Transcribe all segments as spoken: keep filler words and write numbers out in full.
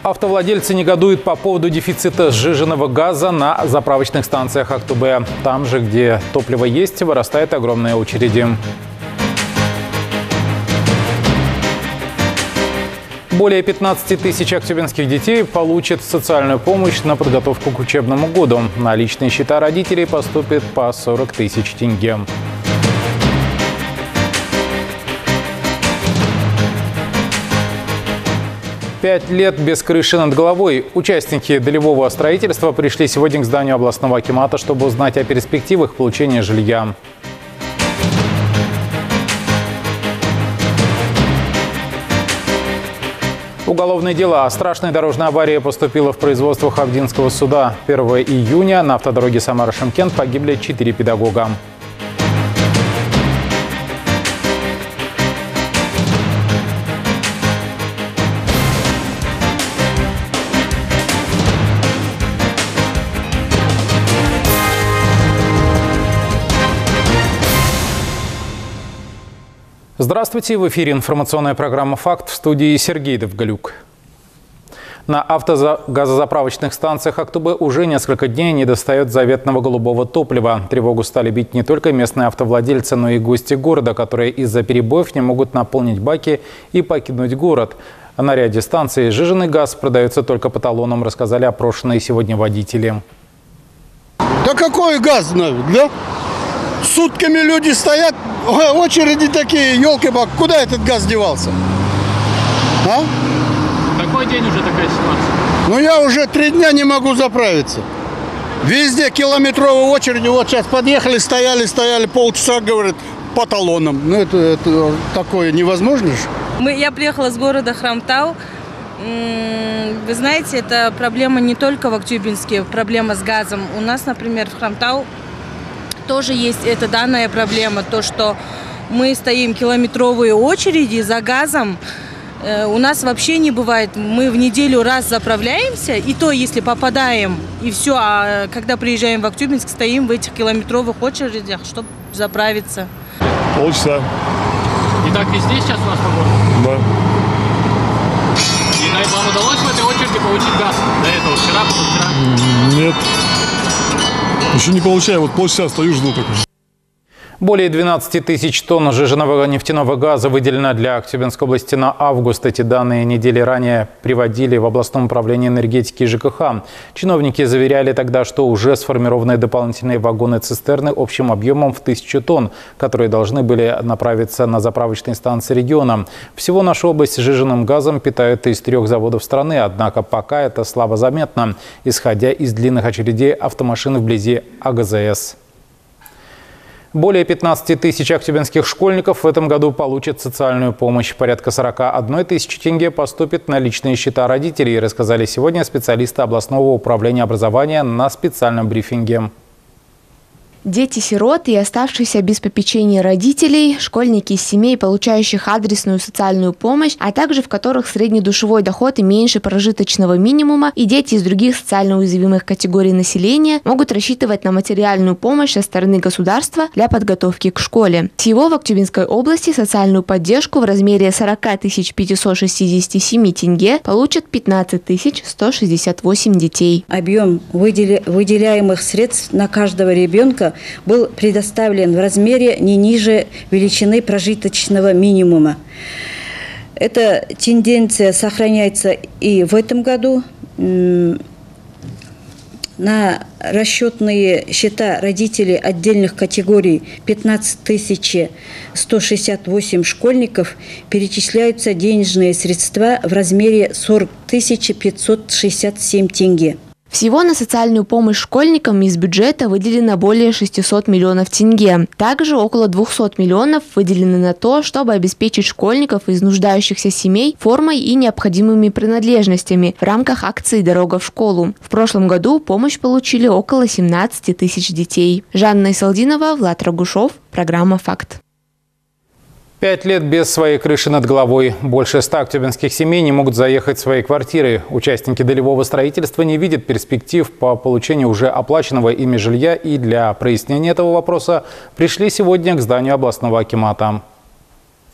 Автовладельцы негодуют по поводу дефицита сжиженного газа на заправочных станциях Актубе. Там же, где топливо есть, вырастают огромные очереди. Более пятнадцати тысяч актюбинских детей получат социальную помощь на подготовку к учебному году. На личные счета родителей поступит по сорок тысяч тенге. Пять лет без крыши над головой. Участники долевого строительства пришли сегодня к зданию областного акимата, чтобы узнать о перспективах получения жилья. Уголовное дело о страшной дорожной аварии поступило в производство Хавдинского суда. первого июня на автодороге Самара-Шымкент погибли четыре педагога. Здравствуйте! В эфире информационная программа «Факт», в студии Сергей Довголюк. На автогазозаправочных станциях Актубе уже несколько дней недостает заветного голубого топлива. Тревогу стали бить не только местные автовладельцы, но и гости города, которые из-за перебоев не могут наполнить баки и покинуть город. На ряде станций сжиженный газ продается только по талонам, рассказали опрошенные сегодня водители. Да какой газ, да? Сутками люди стоят, очереди такие, елки-палки, куда этот газ девался? А? Какой день уже такая ситуация? Ну я уже три дня не могу заправиться. Везде километровые очереди, вот сейчас подъехали, стояли, стояли, полчаса, говорят, по талонам. Ну это, это такое невозможно же. Мы, я приехала с города Хромтау. Вы знаете, это проблема не только в Актюбинске, проблема с газом. У нас, например, в Хромтау тоже есть эта данная проблема, то, что мы стоим километровые очереди за газом. У нас вообще не бывает, мы в неделю раз заправляемся, и то, если попадаем, и все, а когда приезжаем в Актюбинск, стоим в этих километровых очередях, чтобы заправиться. Полчаса. И так везде сейчас у нас по городу? Да. И вам удалось в этой очереди получить газ до этого, вчера, позавчера? Нет. Еще не получаю, вот полчаса стою, жду только. Более двенадцати тысяч тонн сжиженного нефтяного газа выделено для Актюбинской области на август. Эти данные недели ранее приводили в областном управлении энергетики и ЖКХ. Чиновники заверяли тогда, что уже сформированы дополнительные вагоны-цистерны общим объемом в тысячу тонн, которые должны были направиться на заправочные станции региона. Всего нашу область сжиженным газом питают из трех заводов страны, однако пока это слабо заметно, исходя из длинных очередей автомашин вблизи АГЗС. Более пятнадцати тысяч актюбинских школьников в этом году получат социальную помощь. Порядка сорока одной тысячи тенге поступит на личные счета родителей, рассказали сегодня специалисты областного управления образования на специальном брифинге. Дети-сироты и оставшиеся без попечения родителей, школьники из семей, получающих адресную социальную помощь, а также в которых среднедушевой доход и меньше прожиточного минимума, и дети из других социально уязвимых категорий населения могут рассчитывать на материальную помощь со стороны государства для подготовки к школе. Всего в Актюбинской области социальную поддержку в размере сорока тысяч пятисот шестидесяти семи тенге получат пятнадцать тысяч сто шестьдесят восемь детей. Объем выделяемых средств на каждого ребенка был предоставлен в размере не ниже величины прожиточного минимума. Эта тенденция сохраняется и в этом году. На расчетные счета родителей отдельных категорий пятнадцать тысяч сто шестьдесят восемь школьников перечисляются денежные средства в размере сорок тысяч пятьсот шестьдесят семь тенге. Всего на социальную помощь школьникам из бюджета выделено более шестисот миллионов тенге. Также около двухсот миллионов выделены на то, чтобы обеспечить школьников из нуждающихся семей формой и необходимыми принадлежностями в рамках акции «Дорога в школу». В прошлом году помощь получили около семнадцати тысяч детей. Жанна Исалдинова, Влад Рогушов, программа «Факт». Пять лет без своей крыши над головой. Больше ста актюбинских семей не могут заехать в свои квартиры. Участники долевого строительства не видят перспектив по получению уже оплаченного ими жилья, и для прояснения этого вопроса пришли сегодня к зданию областного акимата.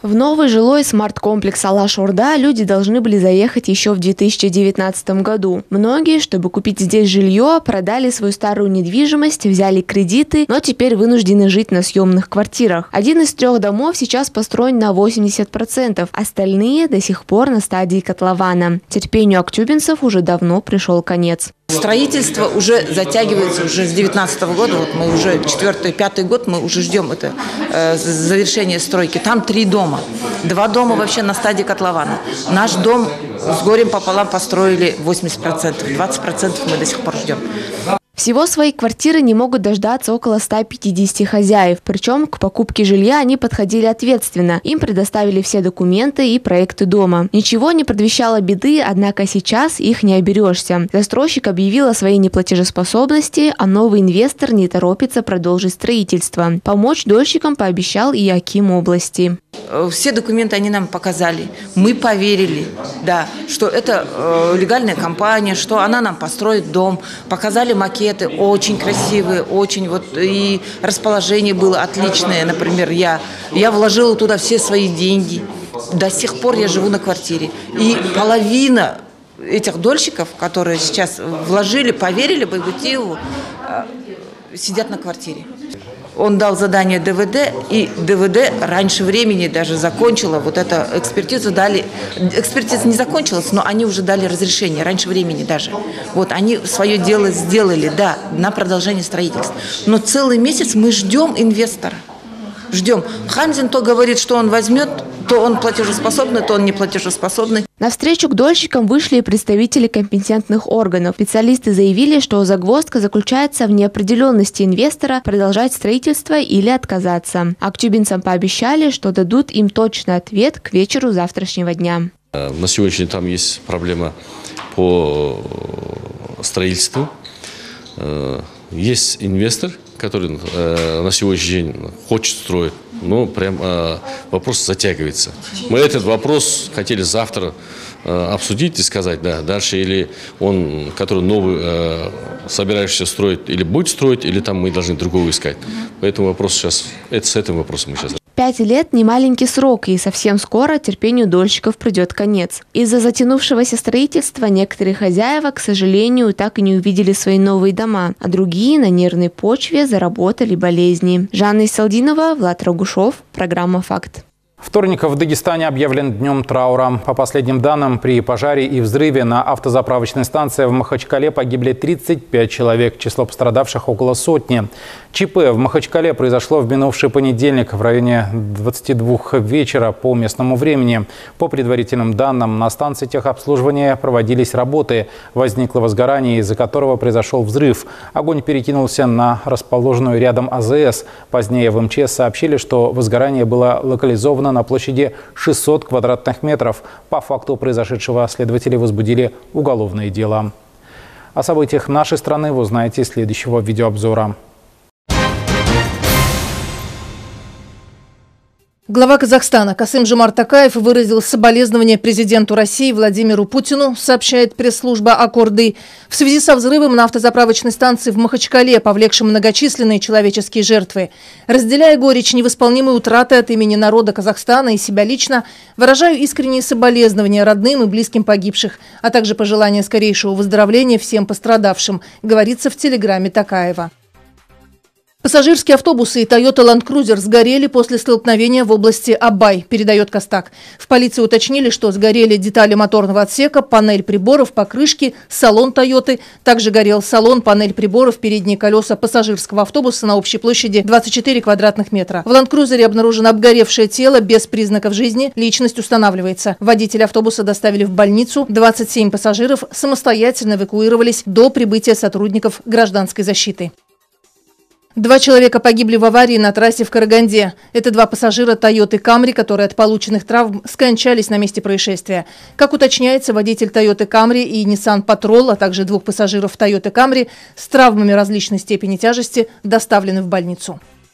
В новый жилой смарт-комплекс Алаш-Орда люди должны были заехать еще в две тысячи девятнадцатом году. Многие, чтобы купить здесь жилье, продали свою старую недвижимость, взяли кредиты, но теперь вынуждены жить на съемных квартирах. Один из трех домов сейчас построен на восемьдесят процентов, остальные до сих пор на стадии котлована. Терпению актюбинцев уже давно пришел конец. Строительство уже затягивается уже с две тысячи девятнадцатого года. Вот мы уже четвертый, пятый год мы уже ждем это э, завершение стройки. Там три дома. Два дома вообще на стадии котлована. Наш дом с горем пополам построили восемьдесят процентов. двадцать процентов мы до сих пор ждем. Всего своей квартиры не могут дождаться около ста пятидесяти хозяев. Причем к покупке жилья они подходили ответственно. Им предоставили все документы и проекты дома. Ничего не предвещало беды, однако сейчас их не оберешься. Застройщик объявил о своей неплатежеспособности, а новый инвестор не торопится продолжить строительство. Помочь дольщикам пообещал и аким области. Все документы они нам показали. Мы поверили, да, что это э, легальная компания, что она нам построит дом. Показали макеты, очень красивые, очень вот и расположение было отличное. Например, я, я вложила туда все свои деньги. До сих пор я живу на квартире. И половина этих дольщиков, которые сейчас вложили, поверили Байгутиеву, э, сидят на квартире. Он дал задание ДВД, и ДВД раньше времени даже закончила вот эту экспертизу. Дали, экспертиза не закончилась, но они уже дали разрешение, раньше времени даже. Вот они свое дело сделали, да, на продолжение строительства. Но целый месяц мы ждем инвестора. Ждем. Хамзин то говорит, что он возьмет, то он платежеспособный, то он не платежеспособный. На встречу к дольщикам вышли и представители компетентных органов. Специалисты заявили, что загвоздка заключается в неопределенности инвестора продолжать строительство или отказаться. Актюбинцам пообещали, что дадут им точный ответ к вечеру завтрашнего дня. На сегодняшний день там есть проблема по строительству. Есть инвестор, который э, на сегодняшний день хочет строить, но прям э, вопрос затягивается. Мы этот вопрос хотели завтра э, обсудить и сказать, да, дальше или он, который новый э, собираешься строить, или будет строить, или там мы должны другого искать. Поэтому вопрос сейчас, это с этим вопросом мы сейчас. Пять лет – не маленький срок, и совсем скоро терпению дольщиков придет конец. Из-за затянувшегося строительства некоторые хозяева, к сожалению, так и не увидели свои новые дома, а другие на нервной почве заработали болезни. Жанна Исалдинова, Влад Рогушов, программа «Факт». Вторник в Дагестане объявлен днем траура. По последним данным, при пожаре и взрыве на автозаправочной станции в Махачкале погибли тридцать пять человек, число пострадавших около сотни. ЧП в Махачкале произошло в минувший понедельник в районе двадцати двух вечера по местному времени. По предварительным данным, на станции техобслуживания проводились работы. Возникло возгорание, из-за которого произошел взрыв. Огонь перекинулся на расположенную рядом АЗС. Позднее в МЧС сообщили, что возгорание было локализовано на площади шестьсот квадратных метров. По факту произошедшего следователи возбудили уголовное дело. О событиях нашей страны вы узнаете из следующего видеообзора. Глава Казахстана Касым-Жомарт Токаев выразил соболезнования президенту России Владимиру Путину, сообщает пресс-служба «Аккорды», в связи со взрывом на автозаправочной станции в Махачкале, повлекшим многочисленные человеческие жертвы. Разделяя горечь невосполнимой утраты от имени народа Казахстана и себя лично, выражаю искренние соболезнования родным и близким погибших, а также пожелания скорейшего выздоровления всем пострадавшим, говорится в телеграмме Токаева. Пассажирские автобусы и Toyota Land Cruiser сгорели после столкновения в области Абай, передает Костак. В полиции уточнили, что сгорели детали моторного отсека, панель приборов, покрышки, салон Toyota. Также горел салон, панель приборов, передние колеса пассажирского автобуса на общей площади двадцать четыре квадратных метра. В Land Cruiser обнаружено обгоревшее тело без признаков жизни. Личность устанавливается. Водителя автобуса доставили в больницу. двадцать семь пассажиров самостоятельно эвакуировались до прибытия сотрудников гражданской защиты. Два человека погибли в аварии на трассе в Караганде. Это два пассажира Toyota Camry, которые от полученных травм скончались на месте происшествия. Как уточняется, водитель Toyota Camry и Nissan Patrol, а также двух пассажиров Toyota Camry с травмами различной степени тяжести доставлены в больницу.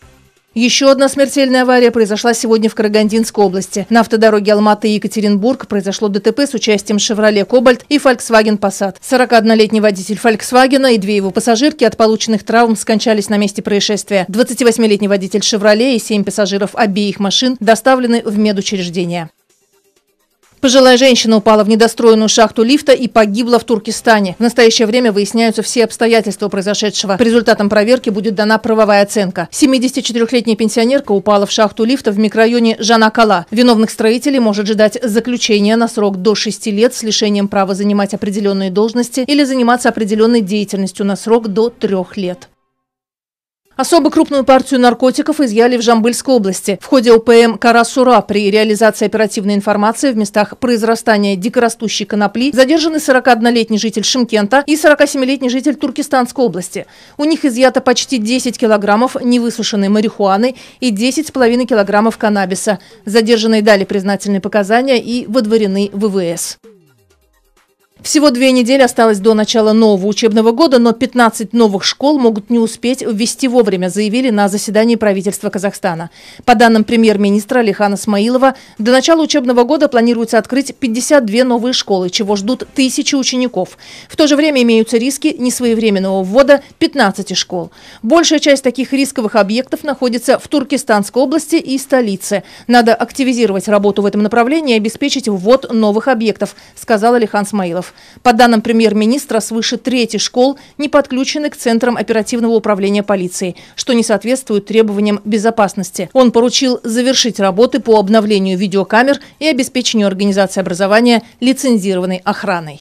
Еще одна смертельная авария произошла сегодня в Карагандинской области. На автодороге Алматы и Екатеринбург произошло ДТП с участием «Шевроле Кобальт» и «Фольксваген Пассат». сорокаоднолетний водитель «Фольксвагена» и две его пассажирки от полученных травм скончались на месте происшествия. двадцативосьмилетний водитель «Шевроле» и семь пассажиров обеих машин доставлены в медучреждение. Пожилая женщина упала в недостроенную шахту лифта и погибла в Туркестане. В настоящее время выясняются все обстоятельства произошедшего. По результатам проверки будет дана правовая оценка. семидесятичетырёхлетняя пенсионерка упала в шахту лифта в микрорайоне Жанакала. Виновных строителей может ждать заключение на срок до шести лет с лишением права занимать определенные должности или заниматься определенной деятельностью на срок до трех лет. Особо крупную партию наркотиков изъяли в Жамбыльской области. В ходе ОПМ «Кара-Сура» при реализации оперативной информации в местах произрастания дикорастущей конопли задержаны сорокаоднолетний житель Шымкента и сорокасемилетний житель Туркестанской области. У них изъято почти десять килограммов невысушенной марихуаны и десять с половиной килограммов каннабиса. Задержанные дали признательные показания и выдворены в ВВС. Всего две недели осталось до начала нового учебного года, но пятнадцать новых школ могут не успеть ввести вовремя, заявили на заседании правительства Казахстана. По данным премьер-министра Алихана Смаилова, до начала учебного года планируется открыть пятьдесят две новые школы, чего ждут тысячи учеников. В то же время имеются риски несвоевременного ввода пятнадцати школ. Большая часть таких рисковых объектов находится в Туркестанской области и столице. Надо активизировать работу в этом направлении и обеспечить ввод новых объектов, сказал Алихан Смаилов. По данным премьер-министра, свыше трети школ не подключены к центрам оперативного управления полиции, что не соответствует требованиям безопасности. Он поручил завершить работы по обновлению видеокамер и обеспечению организации образования лицензированной охраной.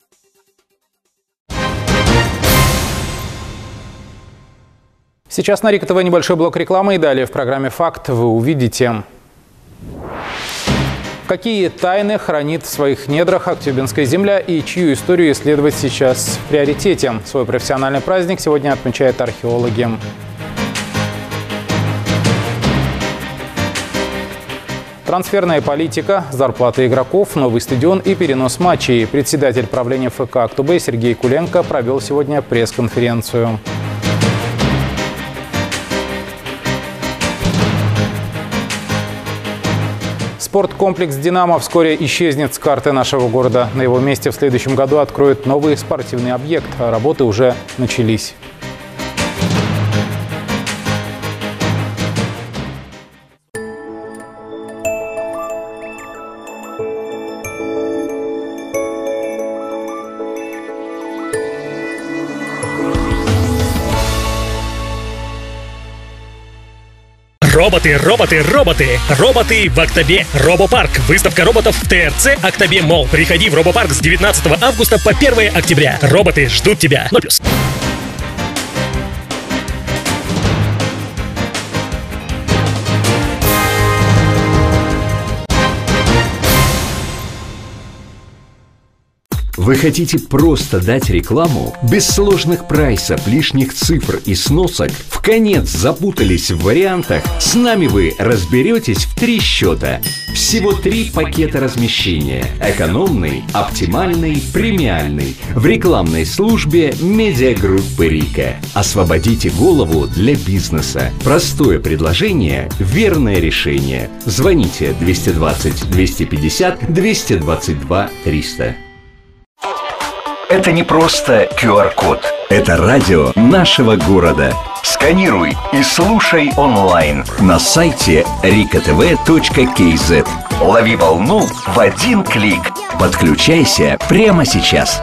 Сейчас на РИК ТВ небольшой блок рекламы, и далее в программе «Факт» вы увидите: какие тайны хранит в своих недрах Актюбинская земля и чью историю исследовать сейчас в приоритете. Свой профессиональный праздник сегодня отмечают археологи. Трансферная политика, зарплаты игроков, новый стадион и перенос матчей. Председатель правления ФК «Актобе» Сергей Куленко провел сегодня пресс-конференцию. Спорткомплекс «Динамо» вскоре исчезнет с карты нашего города. На его месте в следующем году откроют новый спортивный объект. Работы уже начались. Роботы, роботы, роботы. Роботы в Актобе. Робопарк. Выставка роботов в ТРЦ Актобе Молл. Приходи в Робопарк с девятнадцатого августа по первое октября. Роботы ждут тебя. ноль плюс. Вы хотите просто дать рекламу? Без сложных прайсов, лишних цифр и сносок? Вконец запутались в вариантах? С нами вы разберетесь в три счета. Всего три пакета размещения. Экономный, оптимальный, премиальный. В рекламной службе медиагруппы «Рика». Освободите голову для бизнеса. Простое предложение, верное решение. Звоните двести двадцать двести пятьдесят двести двадцать два триста. Это не просто ку ар код. Это радио нашего города. Сканируй и слушай онлайн на сайте рика тэ вэ точка кей зет. Лови волну в один клик. Подключайся прямо сейчас.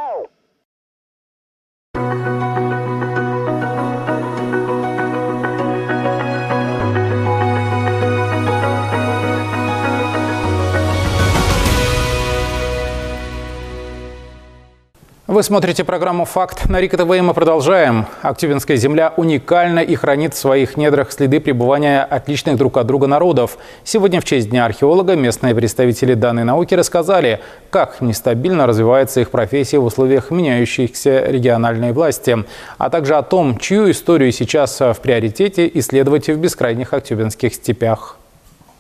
Вы смотрите программу «Факт» на РИК ТВ, и мы продолжаем. Актюбинская земля уникальна и хранит в своих недрах следы пребывания отличных друг от друга народов. Сегодня в честь Дня археолога местные представители данной науки рассказали, как нестабильно развивается их профессия в условиях меняющихся региональной власти, а также о том, чью историю сейчас в приоритете исследовать в бескрайних актюбинских степях.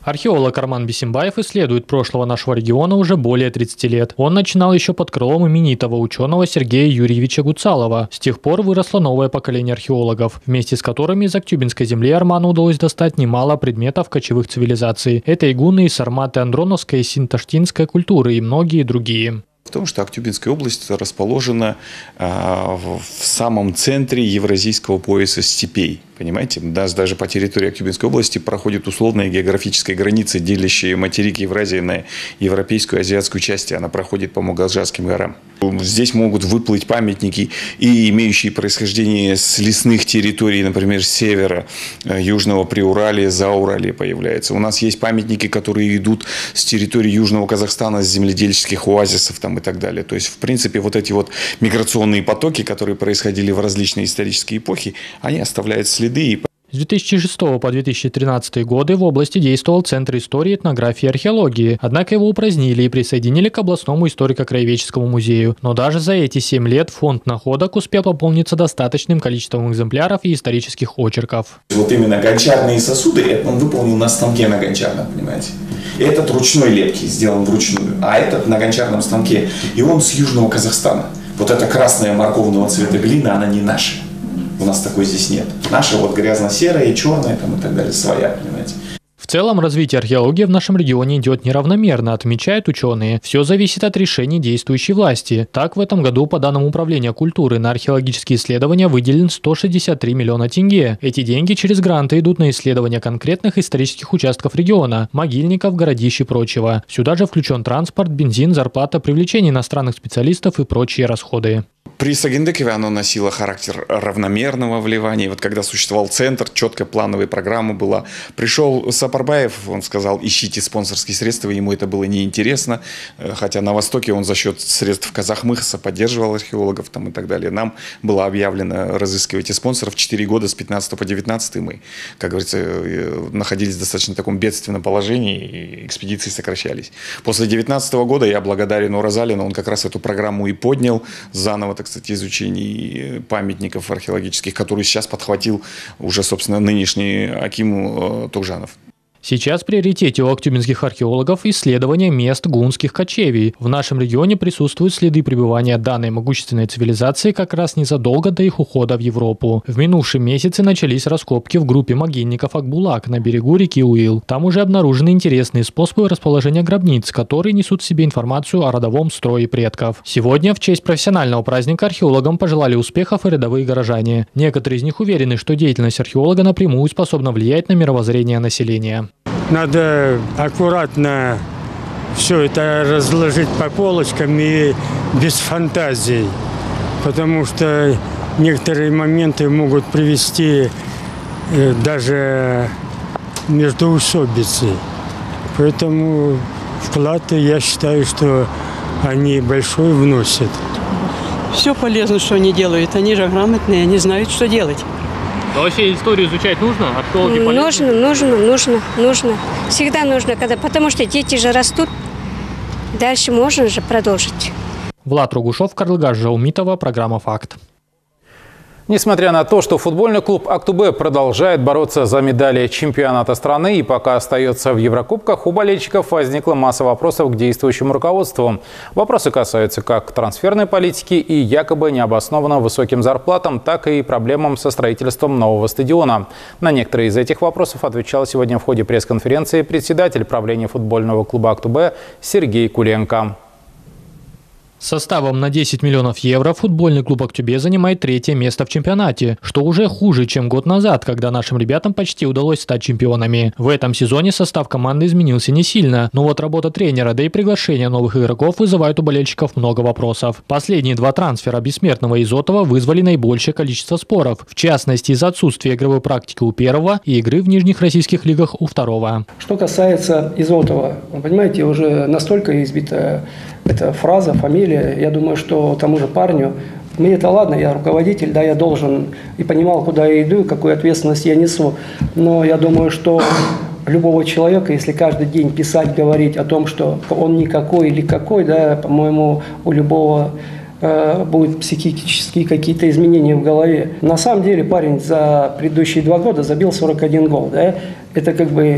Археолог Арман Бисимбаев исследует прошлого нашего региона уже более тридцати лет. Он начинал еще под крылом именитого ученого Сергея Юрьевича Гуцалова. С тех пор выросло новое поколение археологов, вместе с которыми из Актюбинской земли Арману удалось достать немало предметов кочевых цивилизаций. Это и гунны, и сарматы андроновской, и синташтинской культуры, и многие другие. В том, что Актюбинская область расположена э, в самом центре евразийского пояса степей. Понимаете, даже, даже по территории Актюбинской области проходит условная географическая граница, делящая материк Евразии на европейскую и азиатскую части. Она проходит по Мугалджарским горам. Здесь могут выплыть памятники, и имеющие происхождение с лесных территорий, например, с севера, Южного Приуралия, Зауралья появляются. У нас есть памятники, которые идут с территории Южного Казахстана, с земледельческих оазисов там, и так далее. То есть, в принципе, вот эти вот миграционные потоки, которые происходили в различные исторические эпохи, они оставляют следы. С две тысячи шестого по две тысячи тринадцатый годы в области действовал Центр истории, этнографии и археологии. Однако его упразднили и присоединили к областному историко-краеведческому музею. Но даже за эти семь лет фонд находок успел пополниться достаточным количеством экземпляров и исторических очерков. Вот именно гончарные сосуды, это он выполнил на станке на гончарном, понимаете. Этот ручной лепки сделан вручную, а этот на гончарном станке. И он с Южного Казахстана. Вот эта красная морковного цвета глина, она не наша. У нас такой здесь нет. Наша вот грязно-серая, черная там, и так далее, своя, понимаете. В целом, развитие археологии в нашем регионе идет неравномерно, отмечают ученые. Все зависит от решений действующей власти. Так, в этом году, по данным Управления культуры, на археологические исследования выделен сто шестьдесят три миллиона тенге. Эти деньги через гранты идут на исследования конкретных исторических участков региона, могильников, городищ и прочего. Сюда же включен транспорт, бензин, зарплата, привлечение иностранных специалистов и прочие расходы. При Сагындыкове оно носило характер равномерного вливания. Вот когда существовал центр, четкая плановая программа была. Пришел Сапарбаев, он сказал, ищите спонсорские средства, ему это было неинтересно. Хотя на Востоке он за счет средств Казахмыхаса поддерживал археологов там, и так далее. Нам было объявлено разыскивайте спонсоров. Четыре года с пятнадцатого по девятнадцатый мы, как говорится, находились в достаточно таком бедственном положении, и экспедиции сокращались. После девятнадцатого года я благодарен Уразалину, он как раз эту программу и поднял заново, так сказать, изучений памятников археологических, который сейчас подхватил уже, собственно, нынешний Аким Тухжанов. Сейчас в приоритете у актюбинских археологов исследование мест гунских кочевий. В нашем регионе присутствуют следы пребывания данной могущественной цивилизации как раз незадолго до их ухода в Европу. В минувшем месяце начались раскопки в группе могильников Акбулак на берегу реки Уил. Там уже обнаружены интересные способы расположения гробниц, которые несут в себе информацию о родовом строе предков. Сегодня в честь профессионального праздника археологам пожелали успехов и рядовые горожане. Некоторые из них уверены, что деятельность археолога напрямую способна влиять на мировоззрение населения. Надо аккуратно все это разложить по полочкам и без фантазий, потому что некоторые моменты могут привести даже междоусобицы. Поэтому вклад, я считаю, что они большой вносят. Все полезно, что они делают. Они же грамотные, они знают, что делать. Но вообще историю изучать нужно? Археологи полезны? Нужно, нужно, нужно, нужно. Всегда нужно, когда, потому что дети же растут. Дальше можно же продолжить. Влад Ругушев, Карлыгаш Жаумитова, программа «Факт». Несмотря на то, что футбольный клуб «Актубе» продолжает бороться за медали чемпионата страны и пока остается в Еврокубках, у болельщиков возникла масса вопросов к действующему руководству. Вопросы касаются как трансферной политики и якобы необоснованно высоким зарплатам, так и проблемам со строительством нового стадиона. На некоторые из этих вопросов отвечал сегодня в ходе пресс-конференции председатель правления футбольного клуба «Актубе» Сергей Куленко. Составом на десять миллионов евро футбольный клуб «Актюбе» занимает третье место в чемпионате, что уже хуже, чем год назад, когда нашим ребятам почти удалось стать чемпионами. В этом сезоне состав команды изменился не сильно, но вот работа тренера, да и приглашение новых игроков вызывают у болельщиков много вопросов. Последние два трансфера Бессмертного и Изотова вызвали наибольшее количество споров, в частности из-за отсутствия игровой практики у первого и игры в нижних российских лигах у второго. Что касается Изотова, вы понимаете, уже настолько избита эта фраза, фамилия. Я думаю, что тому же парню, мне это ладно, я руководитель, да, я должен и понимал, куда я иду, какую ответственность я несу. Но я думаю, что любого человека, если каждый день писать, говорить о том, что он никакой или какой, да, по-моему, у любого э, будут психические какие-то изменения в голове. На самом деле парень за предыдущие два года забил сорок один гол, да. Это как бы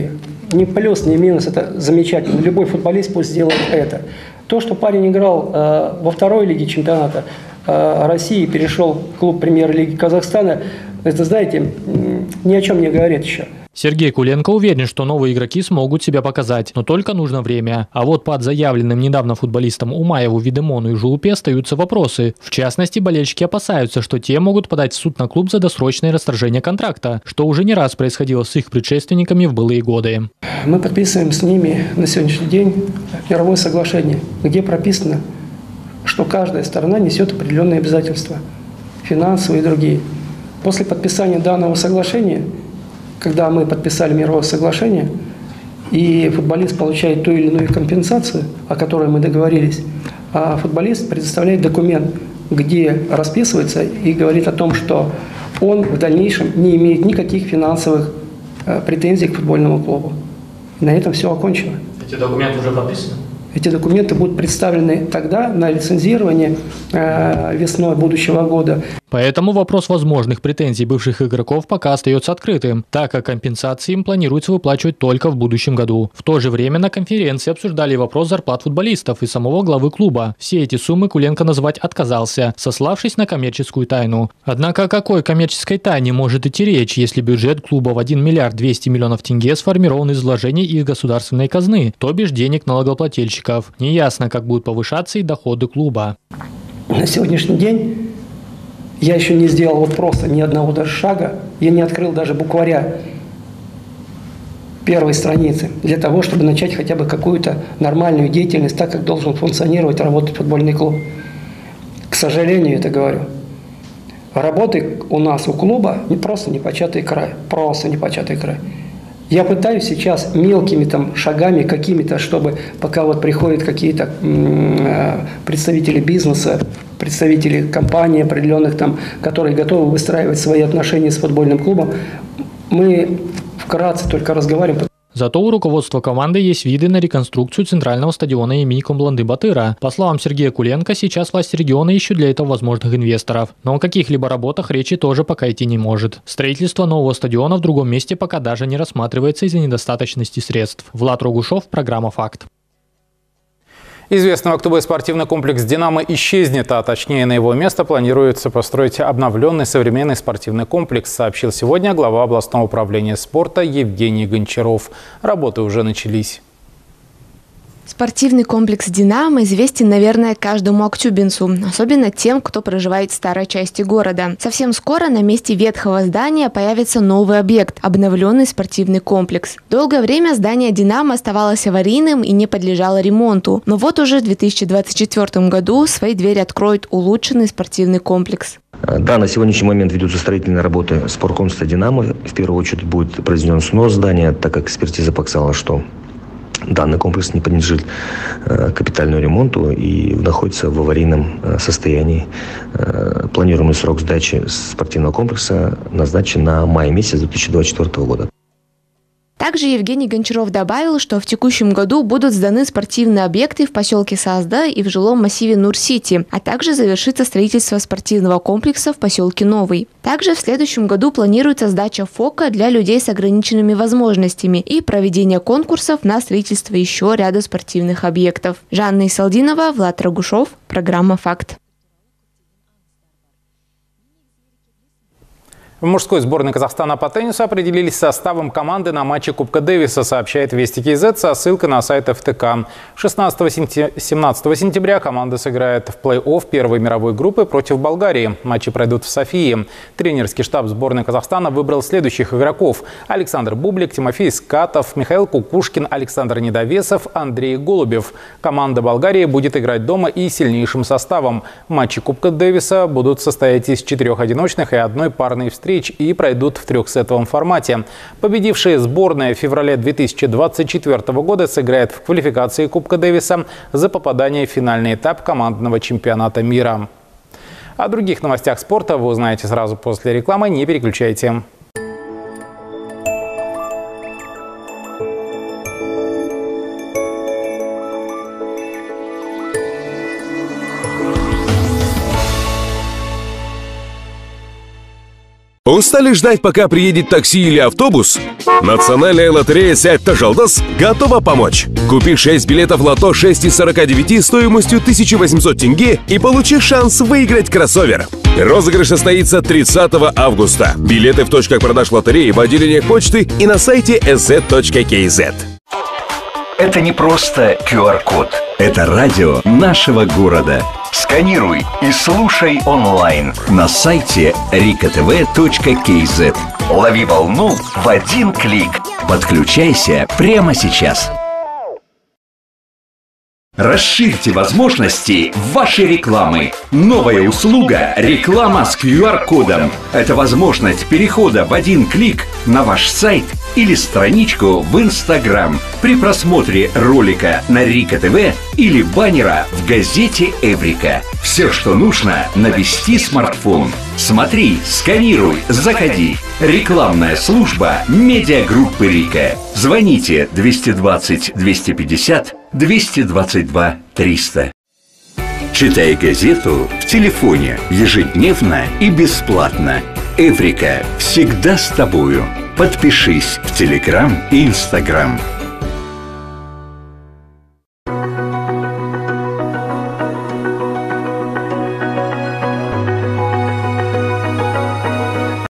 ни плюс, ни минус, это замечательно. Любой футболист пусть сделает это. То, что парень играл э, во второй лиге чемпионата э, России, перешел в клуб премьер-лиги Казахстана, это, знаете, ни о чем не говорит еще. Сергей Куленко уверен, что новые игроки смогут себя показать, но только нужно время. А вот под заявленным недавно футболистам Умаеву, Видемону и Жулупе остаются вопросы. В частности, болельщики опасаются, что те могут подать в суд на клуб за досрочное расторжение контракта, что уже не раз происходило с их предшественниками в былые годы. Мы подписываем с ними на сегодняшний день мировое соглашение, где прописано, что каждая сторона несет определенные обязательства, финансовые и другие. После подписания данного соглашения, когда мы подписали мировое соглашение, и футболист получает ту или иную компенсацию, о которой мы договорились, а футболист предоставляет документ, где расписывается и говорит о том, что он в дальнейшем не имеет никаких финансовых э, претензий к футбольному клубу. И на этом все окончено. Эти документы уже подписаны? Эти документы будут представлены тогда на лицензирование э, весной будущего года. Поэтому вопрос возможных претензий бывших игроков пока остается открытым, так как компенсации им планируется выплачивать только в будущем году. В то же время на конференции обсуждали вопрос зарплат футболистов и самого главы клуба. Все эти суммы Куленко назвать отказался, сославшись на коммерческую тайну. Однако о какой коммерческой тайне может идти речь, если бюджет клуба в один миллиард двести миллионов тенге сформирован из вложений из государственной казны, то бишь денег налогоплательщиков. Неясно, как будут повышаться и доходы клуба. На сегодняшний день я еще не сделал вот просто ни одного даже шага, я не открыл даже букваря первой страницы для того, чтобы начать хотя бы какую-то нормальную деятельность, так как должен функционировать, работать футбольный клуб. К сожалению, это говорю. Работы у нас, у клуба, не просто непочатый край, просто непочатый край. Я пытаюсь сейчас мелкими там шагами какими-то, чтобы пока вот приходят какие-то представители бизнеса, представители компаний определенных там, которые готовы выстраивать свои отношения с футбольным клубом, мы вкратце только разговариваем. Зато у руководства команды есть виды на реконструкцию центрального стадиона имени Комбланды Батыра. По словам Сергея Куленко, сейчас власти региона ищут для этого возможных инвесторов. Но о каких-либо работах речи тоже пока идти не может. Строительство нового стадиона в другом месте пока даже не рассматривается из-за недостаточности средств. Влад Рогушов, программа «Факт». Известный в Актубе спортивный комплекс «Динамо» исчезнет, а точнее на его место планируется построить обновленный современный спортивный комплекс, сообщил сегодня глава областного управления спорта Евгений Гончаров. Работы уже начались. Спортивный комплекс «Динамо» известен, наверное, каждому актюбинцу, особенно тем, кто проживает в старой части города. Совсем скоро на месте ветхого здания появится новый объект – обновленный спортивный комплекс. Долгое время здание «Динамо» оставалось аварийным и не подлежало ремонту. Но вот уже в две тысячи двадцать четвёртом году свои двери откроет улучшенный спортивный комплекс. Да, на сегодняшний момент ведутся строительные работы спорткомплекса «Динамо». В первую очередь будет произведен снос здания, так как экспертиза показала, что данный комплекс не подлежит э, капитальному ремонту и находится в аварийном э, состоянии. Э, планируемый срок сдачи спортивного комплекса назначен на май месяц две тысячи двадцать четвёртого года. Также Евгений Гончаров добавил, что в текущем году будут сданы спортивные объекты в поселке Саазда и в жилом массиве Нур-Сити, а также завершится строительство спортивного комплекса в поселке Новый. Также в следующем году планируется сдача ФОКа для людей с ограниченными возможностями и проведение конкурсов на строительство еще ряда спортивных объектов. Жанна Исалдинова, Влад Рогушов, программа «Факт». В мужской сборной Казахстана по теннису определились с составом команды на матче Кубка Дэвиса, сообщает Вести КЗ со ссылкой на сайт эф тэ ка. шестнадцатого-семнадцатого сентября команда сыграет в плей-офф первой мировой группы против Болгарии. Матчи пройдут в Софии. Тренерский штаб сборной Казахстана выбрал следующих игроков: Александр Бублик, Тимофей Скатов, Михаил Кукушкин, Александр Недовесов, Андрей Голубев. Команда Болгарии будет играть дома и сильнейшим составом. Матчи Кубка Дэвиса будут состоять из четырех одиночных и одной парной встречи и пройдут в трехсетовом формате. Победившая сборная в феврале две тысячи двадцать четвёртого года сыграет в квалификации Кубка Дэвиса за попадание в финальный этап командного чемпионата мира. О других новостях спорта вы узнаете сразу после рекламы. Не переключайте. Устали ждать, пока приедет такси или автобус? Национальная лотерея «Сядь Тажалдас» готова помочь. Купи шесть билетов лото шесть из сорока девяти стоимостью тысяча восемьсот тенге и получи шанс выиграть кроссовер. Розыгрыш состоится тридцатого августа. Билеты в точках продаж лотереи, в отделениях почты и на сайте эс зет точка кей зет. Это не просто ку ар код. Это радио нашего города. Сканируй и слушай онлайн на сайте рика тэ вэ точка кей зет. Лови волну в один клик. Подключайся прямо сейчас. Расширьте возможности вашей рекламы. Новая услуга «Реклама с ку ар кодом». Это возможность перехода в один клик на ваш сайт или страничку в Инстаграм при просмотре ролика на Рика тэ вэ или баннера в газете «Эврика». Все, что нужно, навести смартфон. Смотри, сканируй, заходи. Рекламная служба медиагруппы «Рика». Звоните двести двадцать двести пятьдесят двести двадцать два триста. Читай газету в телефоне ежедневно и бесплатно. Эврика всегда с тобою. Подпишись в Телеграм и Инстаграм.